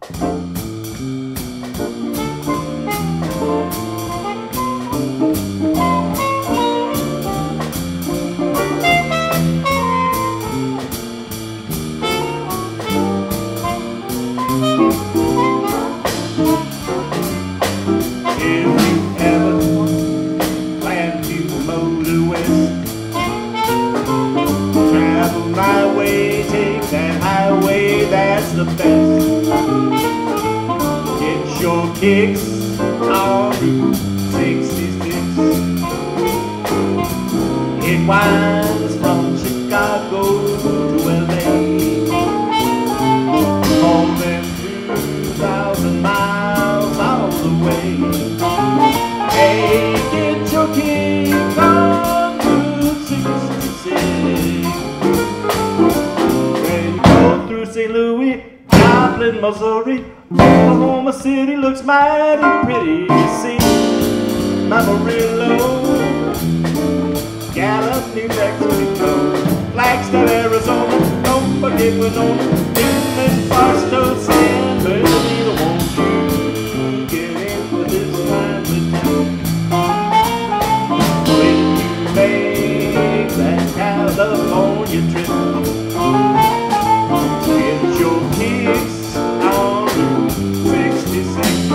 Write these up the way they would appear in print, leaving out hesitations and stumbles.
My way, take that highway, that's the best. Get your kicks on Route 66. It winds from Chicago to LA, more than 2,000 miles all the way. Hey, get your kicks on Route 66. St. Louis, Parkland, Missouri, Oklahoma City looks mighty pretty. See Amarillo, Gallup, New Mexico, Flagstaff, Arizona, don't forget Winona, Newman, Barstow, San Bernardino. Won't you get into this timely town when you make that California trip? Get your kicks on Route 66.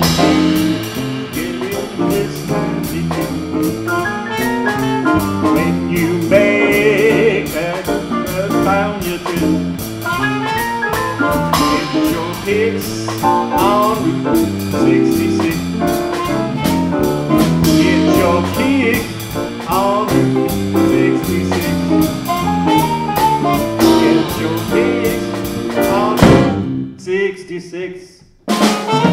Get into this 92. When you make that pound your trip, get your kicks on Route 66. Get your kicks on Route 66. Get your kicks on Route 66.